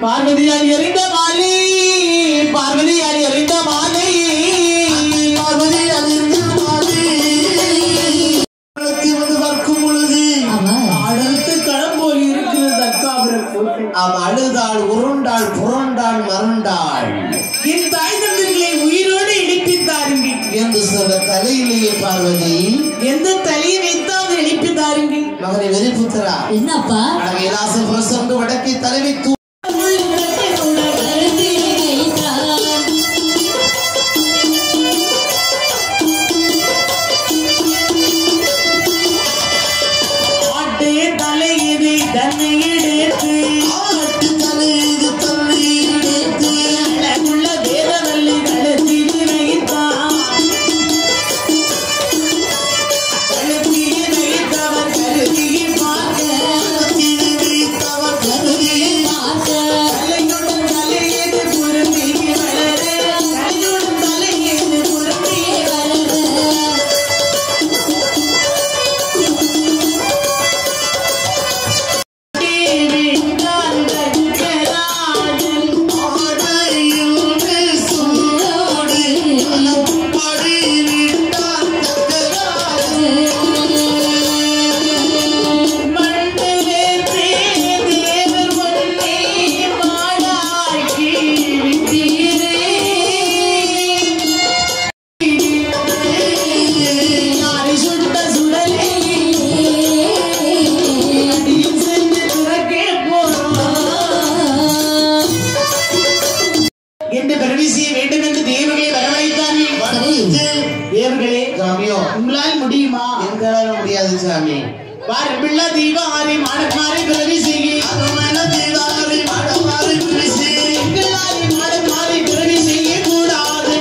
பார்வதியார் எறிந்த மாலை பார்வதியார் எறிந்த மாலை பார்வதியார் எறிந்த மாலை வந்து வர்க்கும் பொழுது அடுத்து களம் போல் இருக்கிறது தற்காப்பு அவ அழுதாள் உருண்டாள் புரண்டாள் மறந்தாள் என் தாய் தந்தைகளை உயிரோடு இணைப்பித்தாருங்கள் என்று சொல்ல தலையிலேயே பார்வதி எந்த தலையை வைத்தாவது இணைப்பித்தாருங்கள் மகனை வெறிப்புத்தரா என்னப்பா கைலாச புரசந்து வடக்கை தலைவை உங்களால் முடியுமா எங்களால முடியாது சாமி பிள்ளை தீபாவளி மாடமாரி பிறவி செய்ய தீபாவளி மாடமாரி பிறவி செய்ய மாடமாரி பிறவி செய்ய கூடாது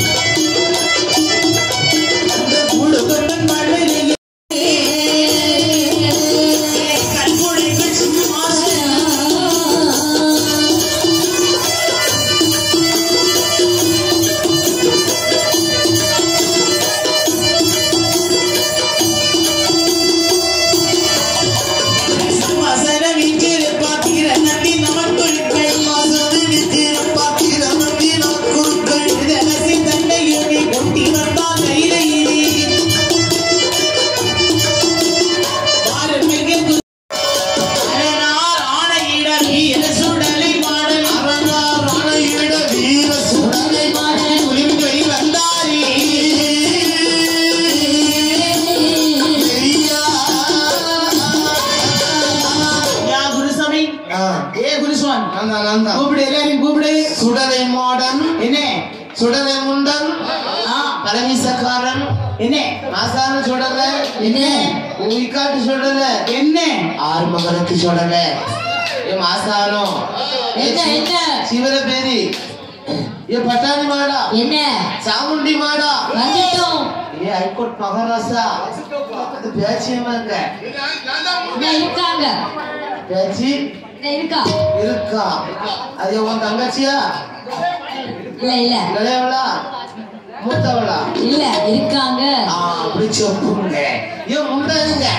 சுடலை மாடன் என்ன சுடலை முண்டன் பரமிசக்காரன் என்ன ஆசான சுடல என்ன உயிக்காட்டு சுடல என்ன ஆறுமகரத்து சுடல ஆசானோ சிவர பேரி பட்டாணி மாடா என்ன சாமுண்டி மாடா ஹைகோர்ட் மகாராசா பேச்சியமா இருக்காங்க பேச்சி இருக்கா இருக்கா அது உன் தங்கச்சியா இல்ல இல்ல இளையவளா மூத்தவளா இல்ல இருக்காங்க அப்படி சொல்லுங்க ஏன் முண்டங்க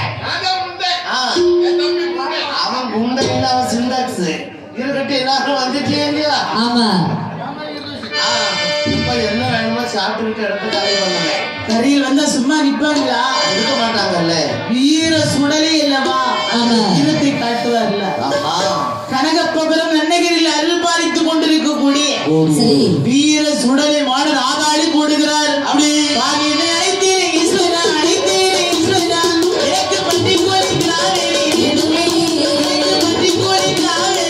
அவன் முண்டை இல்ல அவன் சிண்டாக்ஸ் இருக்கட்டு எல்லாரும் வந்துட்டே இல்லையா ஆமா இப்ப என்ன வேணுமோ சாப்பிட்டு இடத்த காலி பண்ணுங்க கரியில் வந்தா சும்மா நிப்பாங்களா இருக்க மாட்டாங்கல்ல வீர சுடலே இல்லவா வீரத்தை காட்டுவார்ல கனகப்பபுரம் நன்னகிரியில் அருள் பாலித்துக் கொண்டிருக்கக்கூடிய வீர சுடலை மாடன் ஆதாளி போடுகிறார் அப்படி அழைத்தேன் ஈஸ்வரா அழைத்தேன் ஈஸ்வரா எனக்கு பற்றி கோரிக்கிறாரே பற்றி கோரிக்கிறாரே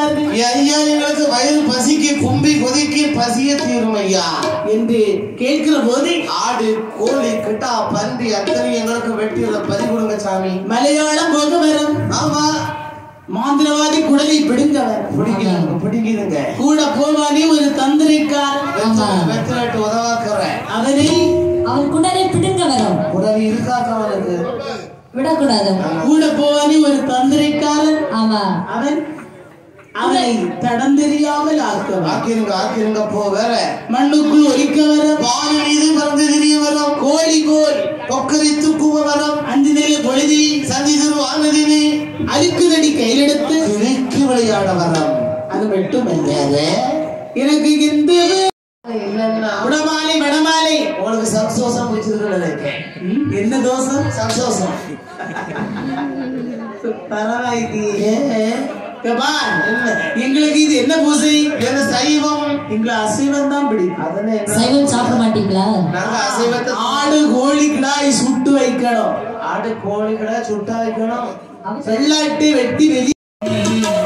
தருவார்கள்? ஐயா எங்களுக்கு வயிறு பசிக்கு கும்பி கொதிக்கு பசிய தீரும் ஐயா என்று கேட்கிற போது ஆடு கோழி கிட்டா பன்றி அத்தனை எங்களுக்கு வெட்டியில பறி கொடுங்க சாமி. மலையாளம் போக வரும். ஆமா மாந்திரவாதி குடலை பிடுங்க வரும். பிடிக்குதுங்க கூட போவானே ஒரு தந்திரிக்காரன் வெத்தலாட்டு உதவாக்குறேன். அவன் குடலை பிடுங்க வரும். உதவி இருக்காக்கவனுக்கு விடக்கூடாது. கூட போவானே ஒரு தந்திரிக்காரன். ஆமா அவனை தடம் தெரியாமல் ஆக்கிருங்க போ. வேற மண்ணுக்குள் ஒலிக்க வர பால் மீது பறந்து திரிய வரும். கோழி கொக்கரித்து கூவ வரும். அஞ்சு நிலை பொழுதில் சந்தி திருவானதினி அழுக்குதடி கையிலெடுத்து கிழக்கு விளையாட வரும். அது மட்டும் எனக்கு இந்த உடமாலை வடமாலை உனக்கு சந்தோஷம் பிடிச்சிருக்குன்னு நினைக்கிறேன். என்ன தோசம் சந்தோஷம் எங்களுக்கு இது என்ன பூசை? என்ன சைவம்? எங்களை அசைவம் தான் பிடிக்கும். சைவம் சாப்பிட மாட்டீங்களா? நாங்க அசைவத்தை ஆடு கோழி கிடாய் சுட்டு வைக்கணும். ஆடு கோழி கிடாய் சுட்டா வைக்கணும். வெள்ளாட்டு வெட்டி வெளியே